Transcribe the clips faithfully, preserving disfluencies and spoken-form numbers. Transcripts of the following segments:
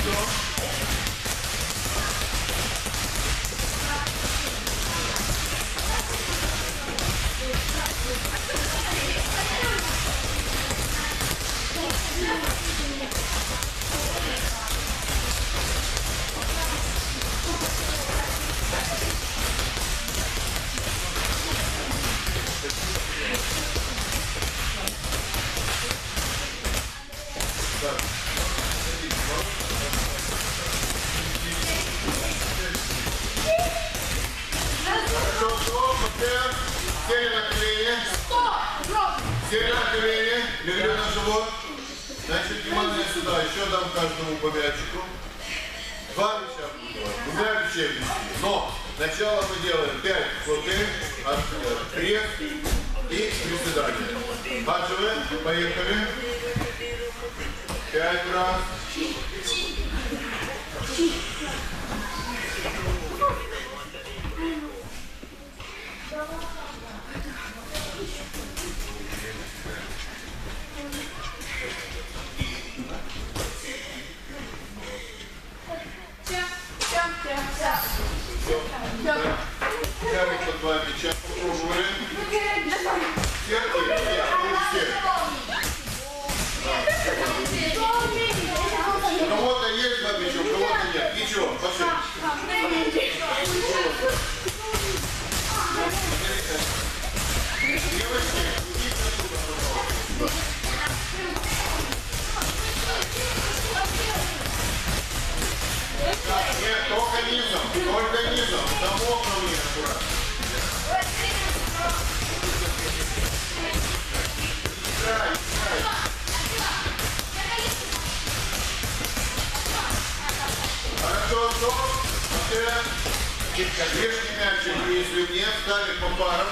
Сели на колени. Сели на колени. Легли на живот. Значит, внимание сюда. Еще дам каждому по мячику. Два мяча буду. Двумя мячей. Но сначала мы делаем пять соты, пресс и приседания. Отживы. Поехали. Пять раз. Взяли по два мяча, попробовали. Все, все. У кого-то есть два мяча, у кого-то нет. Ничего, пошли. Девочки, идите отсюда, пожалуйста. Нет, только низом, только низом, замок на мне аккуратно. Играй, играй. Хорошо, стоп. Лишний мячик, если нет, ставим по парам.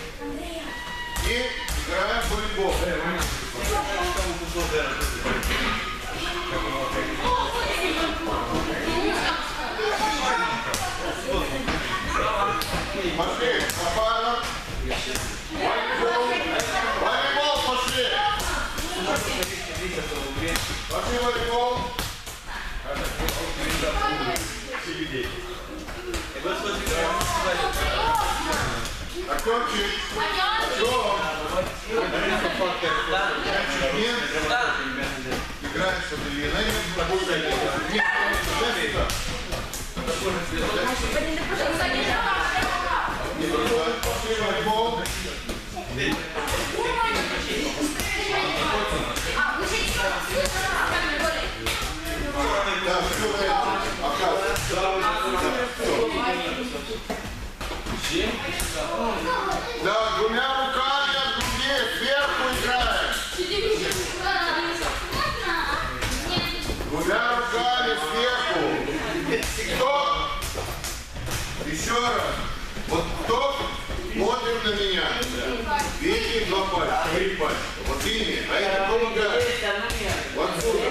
И играем в волейбол. Пошли, по парам. Волейбол. Волейбол, пошли. Пошли волейбол. Артемчик. Артем. Играем с Аделиной. Пошли волейбол. Да, все да, двумя руками от груди, сверху играем. Двумя руками сверху. Кто? Еще раз. Вот кто? Смотрим на меня. Видите, два пальца, три пальца. Вот ими. А это помогает. Вот сюда.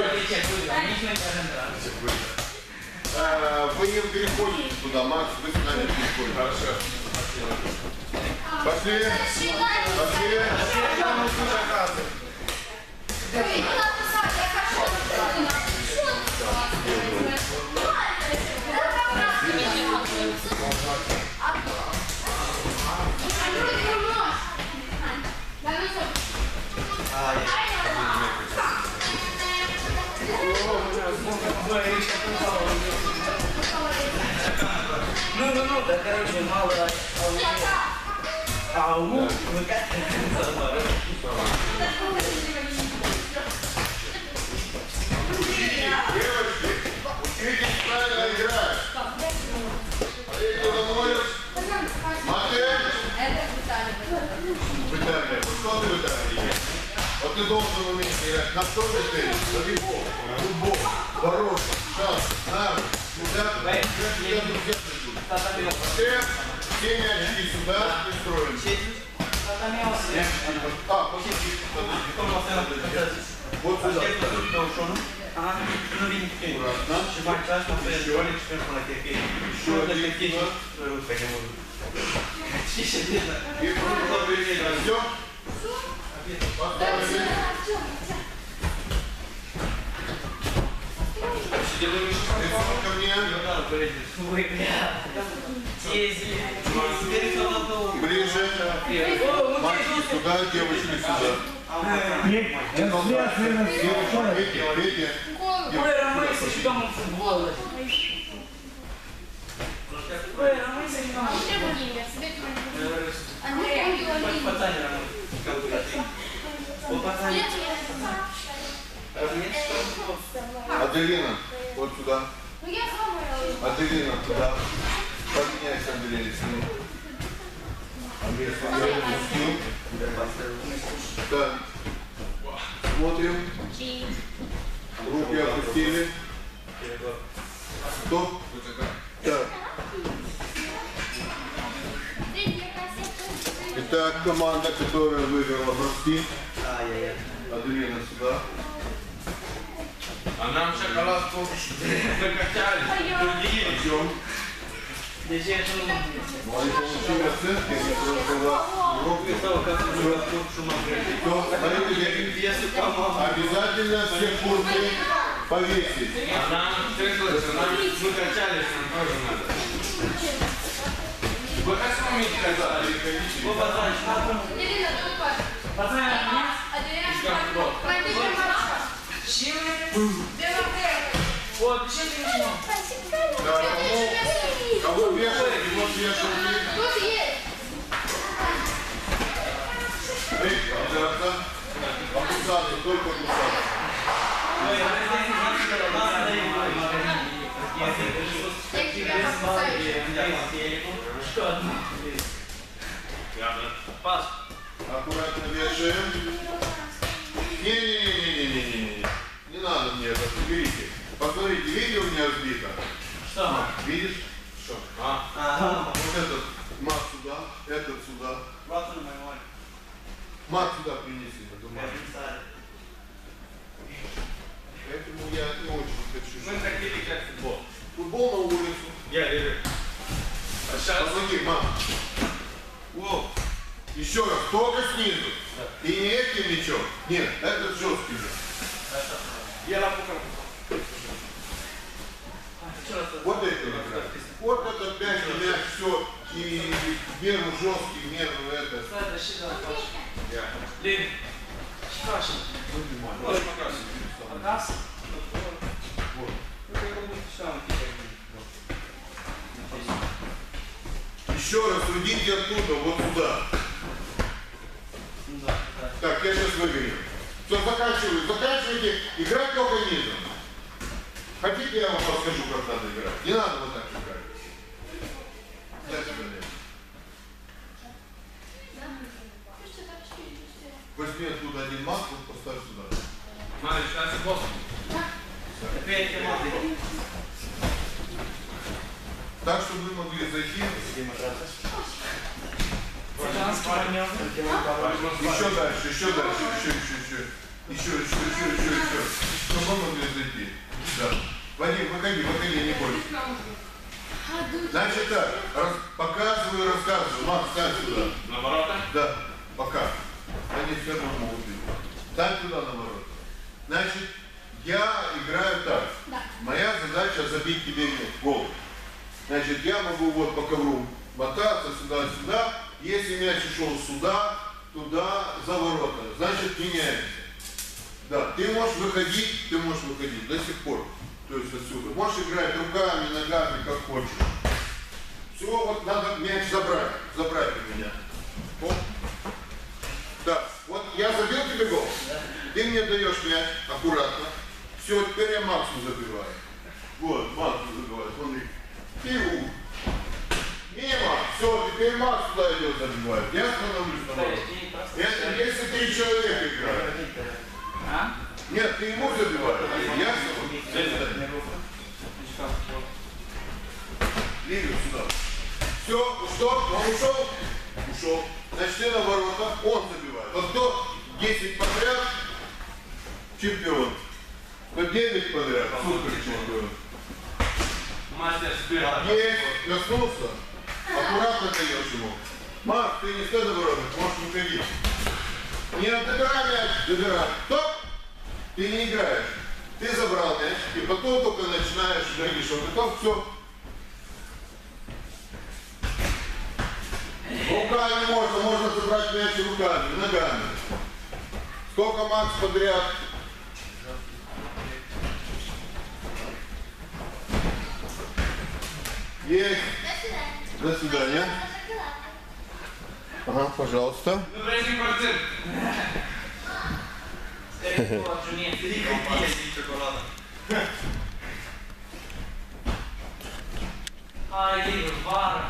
А, вы не переходите туда, Макс, вы с нами переходите. Хорошо. Пошли. Пошли. Ну, ну, ну, да, короче, мало. А уму выкатывается. Девочки, учитесь правильно играть. Поехали домой. Модель. В Италии. Что ты в Италии? Вот ты должен уметь играть на второй теннис, волейбол, футбол, ворота, шаг, навык, сюда, сюда, сюда, все, все мячики сюда и строим. А, вот сюда. Ага, ну видите, Аккуратно. Еще. Еще один. И продолжение. Все. Поставили. Лицом ко мне. Ой, бля. Если... Ближе. Мальчики сюда, девочки сюда. Пейте, пейте. Ой, Ромейся, что там футбол? Ой, Ромейся, что там Аделина, вот сюда. Аделина, туда. Поменяйся, Андрей, с ним. Андрей, с ним. Так. Смотрим. Руки опустили. Стоп. Так. Итак, команда, которая выиграла броски. Аделина сюда. А нам шоколадку закачали, другие. Идем. Ну, они получили оценки, они просто вас руки. Обязательно все курсы повесить. А нам требуется, нам мы качались, нам тоже надо. Вы хорошо умеете качать? Вот, еще ты не Да, кому, кому вешать, вот вешать. Эй, обратно. Опускаться, только опускаться. Пас. Аккуратно вешаем. Не-не-не-не-не-не-не. Не надо мне это, уберите. Посмотрите, видите, у меня сбито? Что? Видишь? Что? А, Ага. Вот этот мат сюда, этот сюда. Мат сюда принеси. Поэтому я не очень хочу. мы хотели как футбол. Футбол на улицу. Я верю. А сейчас... Посмотри, мам. Воу. Еще раз, только снизу. И не этим мячом. Нет, этот жесткий же. Я покажу. Вот это игра. Вот это мяч, мяч, все. И в меру жесткий, в меру это. Лин. Спрашивай. Вот покажи. Раз. Вот. Еще раз уйдите оттуда, вот сюда. Так, я сейчас выиграю. Все, заканчиваю. Заканчивайте. Играть только низом. Хотите, я вам расскажу, как надо играть? Не надо вот так играть. Дай сюда мяч. Возьми оттуда один мат, вот поставь сюда. Смотри, сейчас футбол. Теперь команды. Так, чтобы вы могли зайти. Еще дальше, еще дальше, еще, еще, еще. Еще, еще, еще, еще, еще. Чтобы вы могли зайти. Да. Вадим, выходи, выходи, не бойся. Значит так, раз, показываю, рассказываю. Макс, стань сюда. На ворота? Да, пока. Они все равно могут видеть. Стань туда на ворота. Значит, я играю так. Моя задача забить тебе мяч, гол. Значит, я могу вот по ковру мотаться сюда-сюда. Если мяч ушел сюда, туда, за ворота, значит, меняемся. Да, ты можешь выходить, ты можешь выходить до сих пор. То есть отсюда. Можешь играть руками, ногами, как хочешь. Все, вот надо мяч забрать. Забрать у меня. Оп. Да, вот я забил тебе гол. Ты мне даешь мяч аккуратно. Все, теперь я Максу забиваю. Вот, Максу забиваю. Смотри. Пиу. Мимо. Все, теперь Макс туда идет забивает. Я становлюсь на ворот. Это если три человека играют. А? Нет, ты ему забиваешь. Я Лилию сюда. Все, стоп, он ушел? Ушел. Значит, ты на ворота, он забивает. Вот кто десять подряд чемпион. Кто девять подряд супер чемпион. Мастер спирта. Есть, коснулся. Аккуратно даешь ему. Марк, ты не стой на воротах, можешь выходить. Не добирай мяч, добирай. Стоп! Ты не играешь. Ты забрал мяч, и потом только начинаешь, говоришь, он готов, все. Руками можно, можно забрать мяч руками, ногами. Сколько Макс подряд? Есть. До свидания. Ага, пожалуйста. Ну, прежде квартир. Territorio, niente di Компания шоколада. Ah, io dico, guarda.